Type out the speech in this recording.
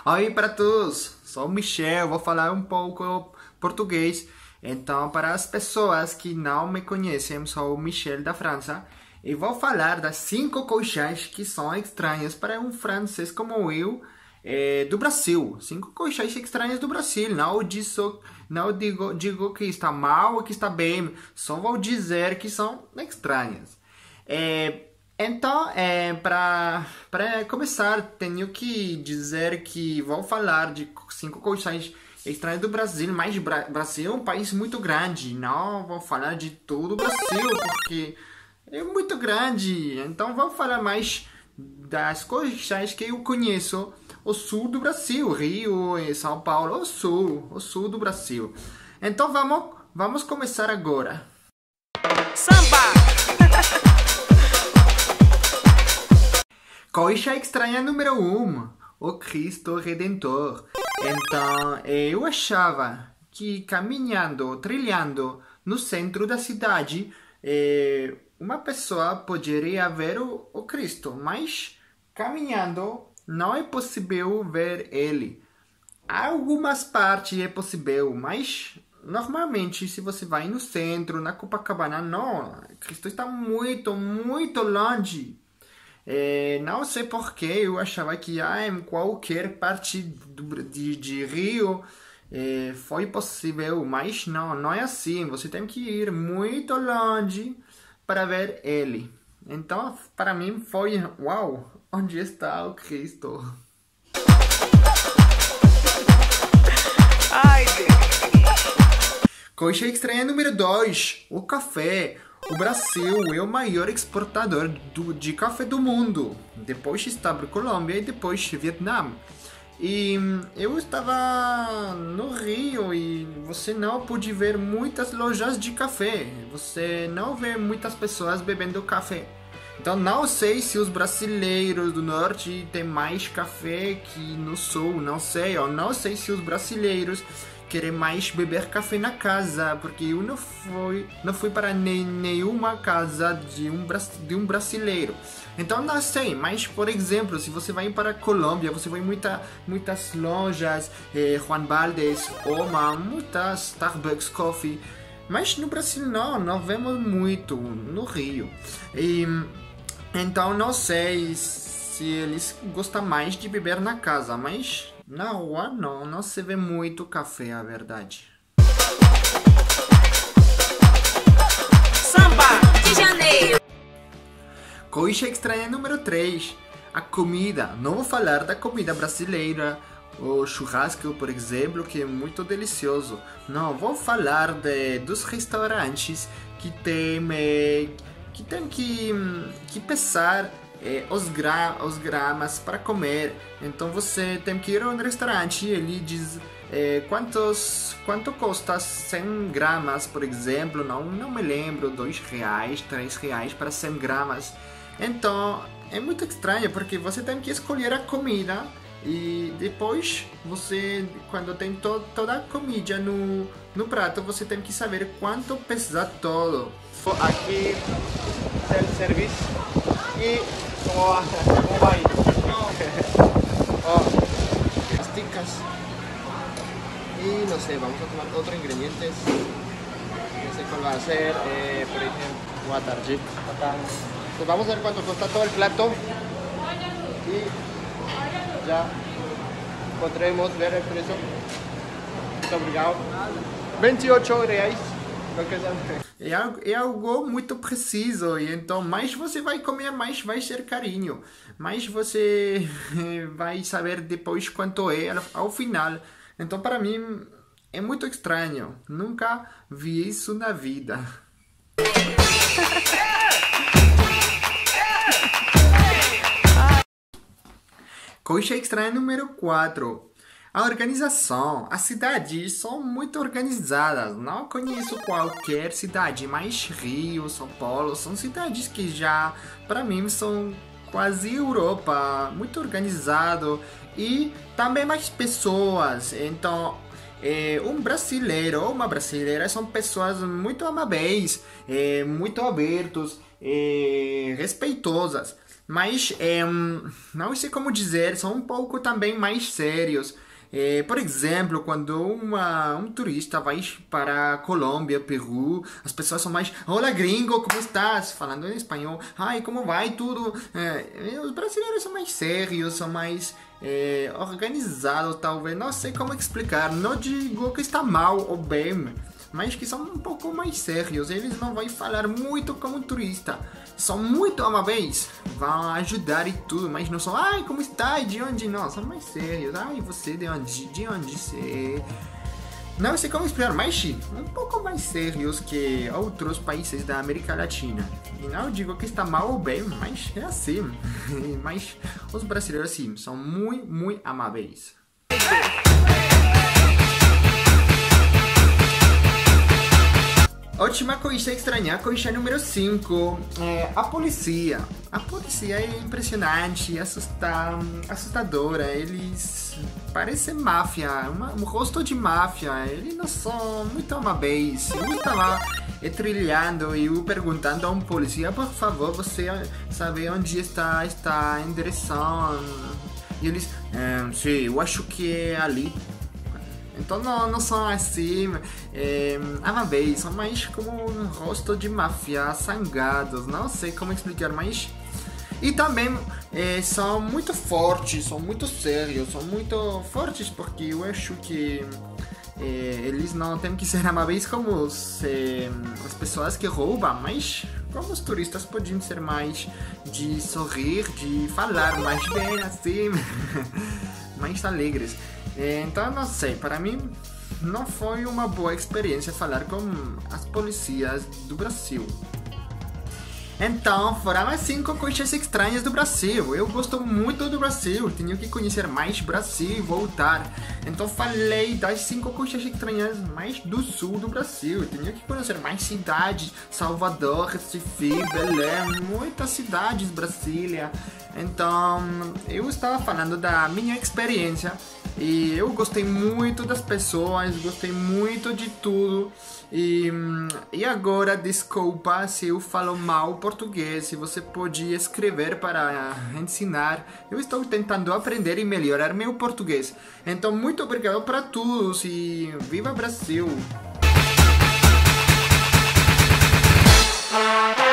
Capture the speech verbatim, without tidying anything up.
Oi para todos, sou o Michel, vou falar um pouco português. Então, para as pessoas que não me conhecem, sou o Michel da França e vou falar das cinco coisas que são estranhas para um francês como eu é, do Brasil. Cinco coisas estranhas do Brasil. Não disso, não digo, digo que está mal ou que está bem, só vou dizer que são estranhas. É, Então, é, para para começar, tenho que dizer que vou falar de cinco coisas estranhas do Brasil, mas o Bra Brasil é um país muito grande. Não vou falar de todo o Brasil, porque é muito grande. Então, vou falar mais das coisas que eu conheço. O sul do Brasil, Rio e São Paulo, o sul, o sul do Brasil. Então, vamos, vamos começar agora. Samba! Coisa estranha número um, o Cristo Redentor. Então, eu achava que caminhando, trilhando no centro da cidade, uma pessoa poderia ver o, o Cristo, mas caminhando não é possível ver ele. Algumas partes é possível, mas normalmente se você vai no centro, na Copacabana, não, Cristo está muito, muito longe. É, não sei porquê, eu achava que ah, em qualquer parte do, de, de Rio é, foi possível, mas não, não é assim. Você tem que ir muito longe para ver ele. Então, para mim foi, uau, onde está o Cristo? Ai, Deus. Coisa estranha número dois, o café. O Brasil é o maior exportador do, de café do mundo. Depois está a Colômbia e depois Vietnã. E eu estava no Rio e você não pôde ver muitas lojas de café. Você não vê muitas pessoas bebendo café. Então não sei se os brasileiros do norte têm mais café que no sul. Não sei. Eu não sei se os brasileiros querer mais beber café na casa, porque eu não fui, não fui para nem, nenhuma casa de um, de um brasileiro. Então não sei, mas por exemplo, se você vai para a Colômbia, você vai em muita, muitas lojas, eh, Juan Valdez, Oma, muitas Starbucks Coffee, mas no Brasil não, não vemos muito, no Rio. E, então não sei se eles gostam mais de beber na casa, mas na rua não, não se vê muito café, a verdade. Samba de Janeiro. Coisa estranha número três, a comida. Não vou falar da comida brasileira, o churrasco, por exemplo, que é muito delicioso. Não, vou falar de, dos restaurantes que tem, que, tem que, que pesar É, os, gra os gramas para comer. Então você tem que ir a um restaurante e ele diz é, quantos, quanto custa cem gramas, por exemplo. Não, não me lembro, dois reais, três reais para cem gramas. Então é muito estranho porque você tem que escolher a comida e depois você, quando tem to toda a comida no, no prato, você tem que saber quanto pesa todo. Aqui self-service e como va, como va ahí. Oh, esticas y no sé, vamos a tomar otros ingredientes. No sé cuál va a ser, eh, por ejemplo, watarji. Pues vamos a ver cuánto cuesta todo el plato y ya podremos ver el precio. Muito obrigado. veintiocho reais. É algo, é algo muito preciso, e então mais você vai comer, mais vai ser carinho, mais você vai saber depois quanto é ao final. Então para mim é muito estranho, nunca vi isso na vida. Coisa estranha número quatro. A organização. As cidades são muito organizadas. Não conheço qualquer cidade, mas Rio, São Paulo são cidades que já, para mim, são quase Europa. Muito organizado. E também mais pessoas. Então, é, um brasileiro ou uma brasileira são pessoas muito amáveis, é, muito abertos, é, respeitosas. mas é, não sei como dizer, são um pouco também mais sérios. É, por exemplo, quando uma, um turista vai para Colômbia, Peru, as pessoas são mais "Olá, gringo, como estás?" Falando em espanhol. "Ai, como vai tudo?" É, os brasileiros são mais sérios, são mais é, organizados, talvez. Não sei como explicar. Não digo que está mal ou bem, mas que são um pouco mais sérios. Eles não vão falar muito como um turista. São muito amáveis, vão ajudar e tudo, mas não são "Ai, como está? De onde?" Não, são mais sérios. "Ai, você de onde? De onde você?" Não sei como explicar, mas um pouco mais sérios que outros países da América Latina. E não digo que está mal ou bem, mas é assim. Mas os brasileiros, sim, são muito, muito amáveis. Última coisa estranha, coisa número cinco, é a polícia. A polícia é impressionante, assusta, assustadora. Eles parecem máfia, uma, um rosto de máfia. Eles não são muito amáveis. Eu estava trilhando e eu perguntando a um polícia: "Por favor, você sabe onde está esta endereção?" E eles: ehm, "Sim, eu acho que é ali." Então não, não são assim é, amáveis, são mais como um rosto de máfia, sangrados, não sei como explicar, mas... E também é, são muito fortes, são muito sérios, são muito fortes porque eu acho que é, eles não têm que ser amáveis como os, é, as pessoas que roubam, mas como os turistas podem ser mais de sorrir, de falar mais bem assim, mais alegres. Então, não sei, para mim não foi uma boa experiência falar com as polícias do Brasil. Então, foram as cinco coisas estranhas do Brasil. Eu gosto muito do Brasil, tenho que conhecer mais Brasil e voltar. Então, falei das cinco coisas estranhas mais do sul do Brasil. Tenho que conhecer mais cidades: Salvador, Recife, Belém, muitas cidades, Brasília. Então, eu estava falando da minha experiência e eu gostei muito das pessoas, gostei muito de tudo. E, e agora, desculpa se eu falo mal português, se você pode escrever para ensinar. Eu estou tentando aprender e melhorar meu português. Então, muito obrigado para todos e viva Brasil!